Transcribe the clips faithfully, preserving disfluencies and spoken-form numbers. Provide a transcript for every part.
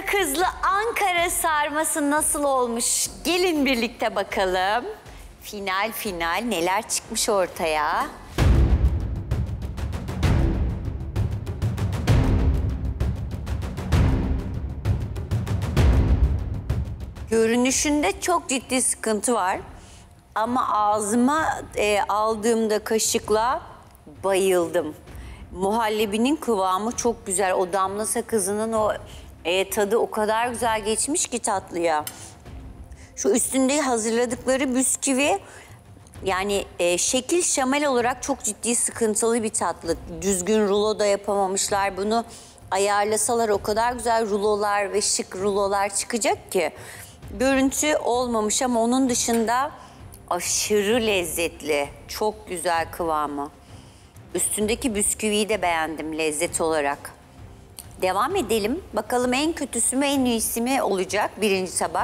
Sakızlı Ankara sarması nasıl olmuş? Gelin birlikte bakalım. Final final neler çıkmış ortaya? Görünüşünde çok ciddi sıkıntı var. Ama ağzıma e, aldığımda kaşıkla bayıldım. Muhallebinin kıvamı çok güzel. O damla sakızının o e, tadı o kadar güzel geçmiş ki tatlıya. Şu üstünde hazırladıkları bisküvi yani e, şekil şamal olarak çok ciddi sıkıntılı bir tatlı. Düzgün rulo da yapamamışlar bunu. Ayarlasalar o kadar güzel rulolar ve şık rulolar çıkacak ki. Görüntü olmamış ama onun dışında aşırı lezzetli. Çok güzel kıvamı. Üstündeki bisküviyi de beğendim lezzet olarak. Devam edelim. Bakalım en kötüsü mü en iyisi mi olacak birinci tabak.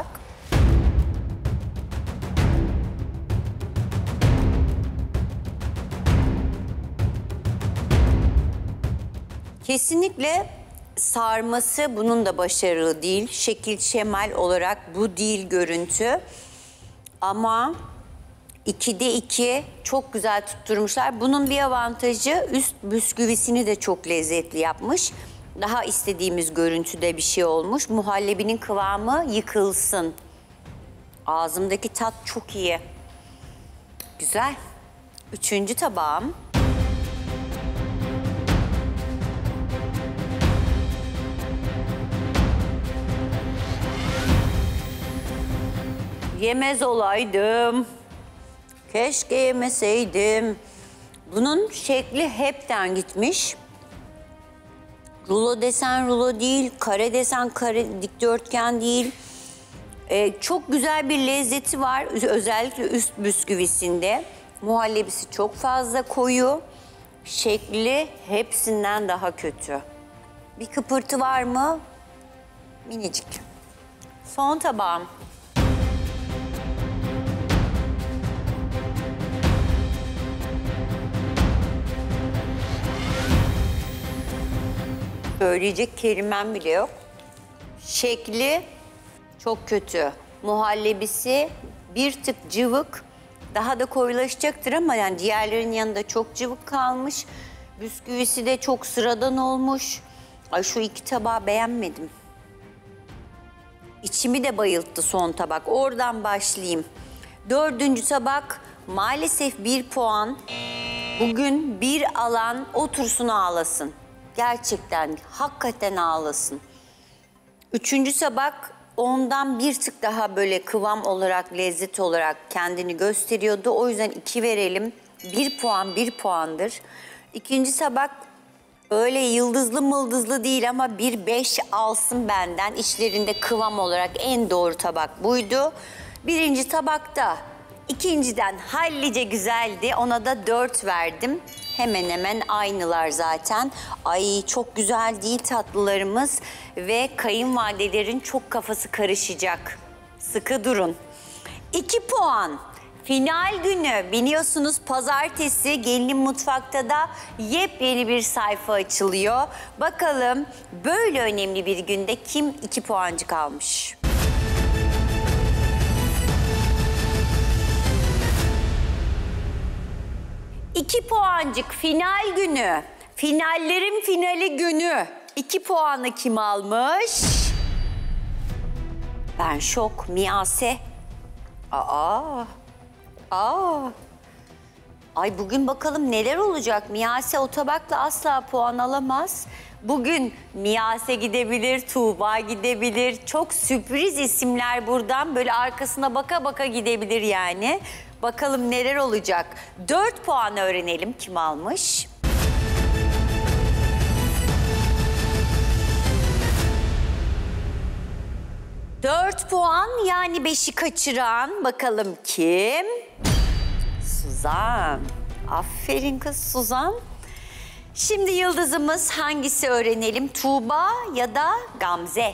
Kesinlikle sarması bunun da başarılı değil. Şekil şemal olarak bu değil görüntü. Ama ikide iki çok güzel tutturmuşlar. Bunun bir avantajı üst bisküvisini de çok lezzetli yapmış. Daha istediğimiz görüntüde bir şey olmuş. Muhallebinin kıvamı yıkılsın. Ağzımdaki tat çok iyi. Güzel. Üçüncü tabağım. Yemez olaydım. Keşke yemeseydim. Bunun şekli hepten gitmiş. Rulo desen rulo değil, kare desen kare, dikdörtgen değil. Ee, çok güzel bir lezzeti var. Özellikle üst bisküvisinde. Muhallebisi çok fazla koyu. Şekli hepsinden daha kötü. Bir kıpırtı var mı? Minicik. Son tabağım. Söyleyecek kelimem bile yok. Şekli çok kötü. Muhallebisi bir tık cıvık. Daha da koyulaşacaktır ama yani diğerlerinin yanında çok cıvık kalmış. Bisküvisi de çok sıradan olmuş. Ay şu iki tabağı beğenmedim. İçimi de bayılttı son tabak. Oradan başlayayım. Dördüncü tabak maalesef bir puan. Bugün bir alan otursun ağlasın. Gerçekten, hakikaten ağlasın. Üçüncü tabak ondan bir tık daha böyle kıvam olarak, lezzet olarak kendini gösteriyordu. O yüzden iki verelim. Bir puan, bir puandır. İkinci tabak öyle yıldızlı mıldızlı değil ama bir beş alsın benden. İçlerinde kıvam olarak en doğru tabak buydu. Birinci tabakta ikinciden hallice güzeldi. Ona da dört verdim. Hemen hemen aynılar zaten. Ay çok güzel değil tatlılarımız ve kayınvalidelerin çok kafası karışacak. Sıkı durun. İki puan. Final günü biliyorsunuz pazartesi Gelinin Mutfak'ta da yepyeni bir sayfa açılıyor. Bakalım böyle önemli bir günde kim iki puancık almış? İki puancık final günü. Finallerin finali günü. İki puanı kim almış? Ben şok. Miyase. Aa. Aa. Ay bugün bakalım neler olacak. Miyase o tabakla asla puan alamaz. Bugün Miyase gidebilir, Tuğba gidebilir. Çok sürpriz isimler buradan böyle arkasına baka baka gidebilir yani. Bakalım neler olacak. Dört puan öğrenelim kim almış? Dört puan yani beşi kaçıran bakalım kim? Suzan. Aferin kız Suzan. Şimdi yıldızımız hangisi öğrenelim? Tuğba ya da Gamze?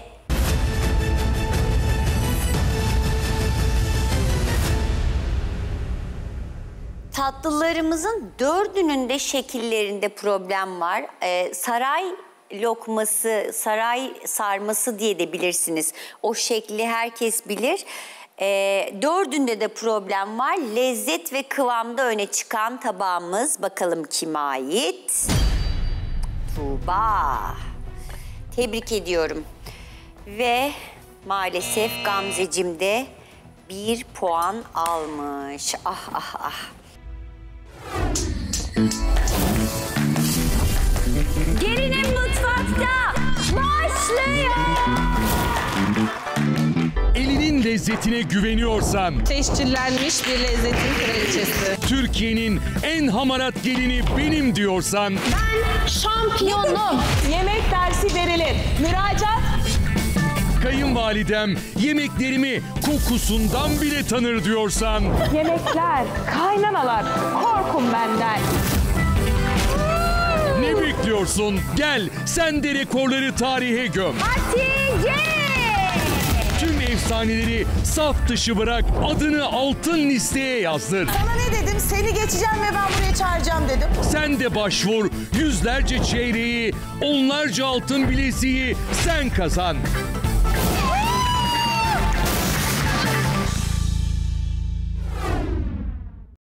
Tatlılarımızın dördünün de şekillerinde problem var. Ee, saray lokması, saray sarması diye de bilirsiniz. O şekli herkes bilir. Ee, dördünde de problem var. Lezzet ve kıvamda öne çıkan tabağımız. Bakalım kime ait? Tuğba. Tebrik ediyorum. Ve maalesef Gamzeciğim de bir puan almış. Ah ah ah. Gelinim mutfakta başlıyor. Elinin lezzetine güveniyorsan, Teşkillenmiş bir lezzetin kraliçesi. Türkiye'nin en hamarat gelini benim diyorsan, Şampiyonum. Yemek dersi verilir. Müracaat. kayınvalidem yemeklerimi kokusundan bile tanır diyorsan, Yemekler, kaynanalar. Korkun benden. ne bekliyorsun? Gel sen de rekorları tarihe göm. Hatice! Tüm efsaneleri saf dışı bırak, adını altın listeye yazdır. Sana ne dedim? Seni geçeceğim ve ben buraya çağıracağım dedim. Sen de başvur, yüzlerce çeyreği, onlarca altın bileziği sen kazan.